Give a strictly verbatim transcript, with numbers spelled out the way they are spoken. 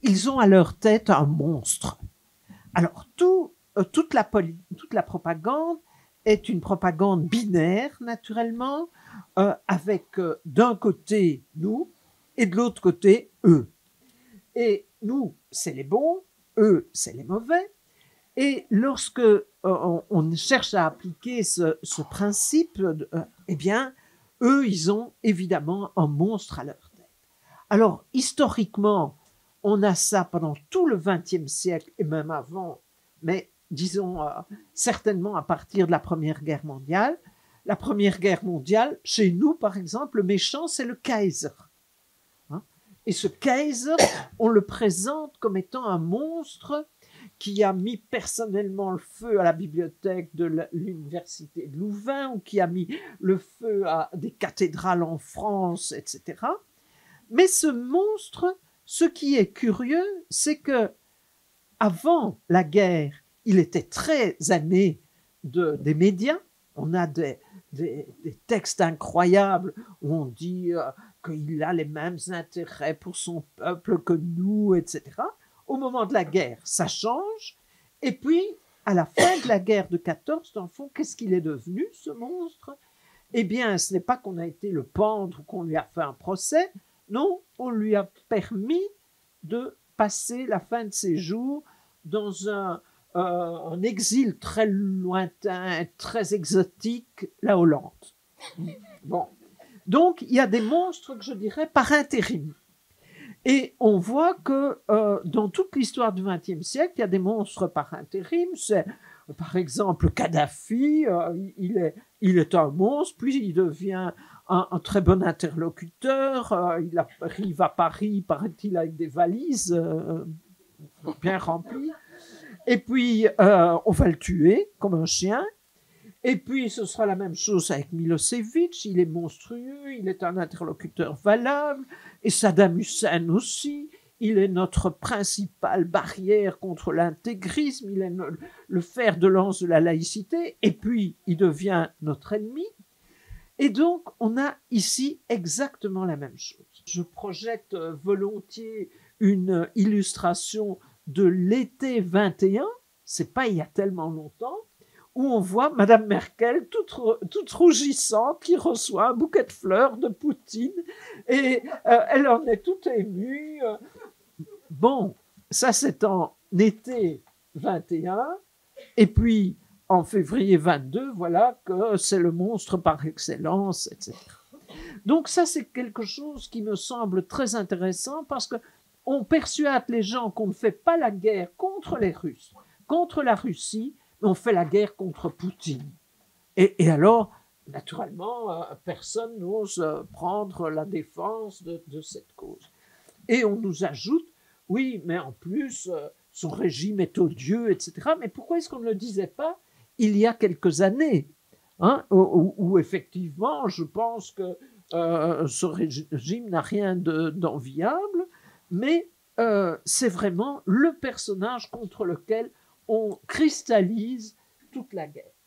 ils ont à leur tête un monstre. Alors, tout, euh, toute, la toute la propagande est une propagande binaire, naturellement, euh, avec euh, d'un côté nous et de l'autre côté eux. Et nous, c'est les bons, eux, c'est les mauvais. Et lorsque euh, on, on cherche à appliquer ce, ce principe, de, euh, eh bien, eux, ils ont évidemment un monstre à leur tête. Alors, historiquement, on a ça pendant tout le vingtième siècle et même avant, mais disons euh, certainement à partir de la Première Guerre mondiale. La Première Guerre mondiale, chez nous, par exemple, le méchant, c'est le Kaiser. Hein? Et ce Kaiser, on le présente comme étant un monstre qui a mis personnellement le feu à la bibliothèque de l'université de Louvain ou qui a mis le feu à des cathédrales en France, et cetera. Mais ce monstre, ce qui est curieux, c'est que avant la guerre, il était très aimé de, des médias. On a des, des, des textes incroyables où on dit euh, qu'il a les mêmes intérêts pour son peuple que nous, et cetera. Au moment de la guerre, ça change. Et puis, à la fin de la guerre de quatorze, dans le fond, qu'est-ce qu'il est devenu, ce monstre? Eh bien, ce n'est pas qu'on a été le pendre ou qu'on lui a fait un procès. Non, on lui a permis de passer la fin de ses jours dans un, euh, un exil très lointain, très exotique, la Hollande. Bon. Donc, il y a des monstres que je dirais par intérim. Et on voit que euh, dans toute l'histoire du vingtième siècle, il y a des monstres par intérim. C'est, par exemple, Kadhafi, euh, il, est, il est un monstre, puis il devient un, un très bon interlocuteur. Euh, il arrive à Paris, paraît-il, avec des valises euh, bien remplies. Et puis, euh, on va le tuer comme un chien. Et puis, ce sera la même chose avec Milosevic. Il est monstrueux, il est un interlocuteur valable. Et Saddam Hussein aussi. Il est notre principale barrière contre l'intégrisme. Il est le, le fer de lance de la laïcité. Et puis, il devient notre ennemi. Et donc, on a ici exactement la même chose. Je projette volontiers une illustration de l'été vingt et un. C'est pas il y a tellement longtemps, où on voit Madame Merkel toute, toute rougissante qui reçoit un bouquet de fleurs de Poutine et euh, elle en est toute émue. Bon, ça c'est en été vingt et un et puis en février vingt-deux, voilà que c'est le monstre par excellence, et cetera. Donc ça c'est quelque chose qui me semble très intéressant parce qu'on persuade les gens qu'on ne fait pas la guerre contre les Russes, contre la Russie, on fait la guerre contre Poutine. Et, et alors, naturellement, euh, personne n'ose euh, prendre la défense de, de cette cause. Et on nous ajoute, oui, mais en plus, euh, son régime est odieux, et cetera. Mais pourquoi est-ce qu'on ne le disait pas il y a quelques années, hein, où, où effectivement, je pense que euh, ce régime n'a rien de, d'enviable, mais euh, c'est vraiment le personnage contre lequel on cristallise toute la guerre.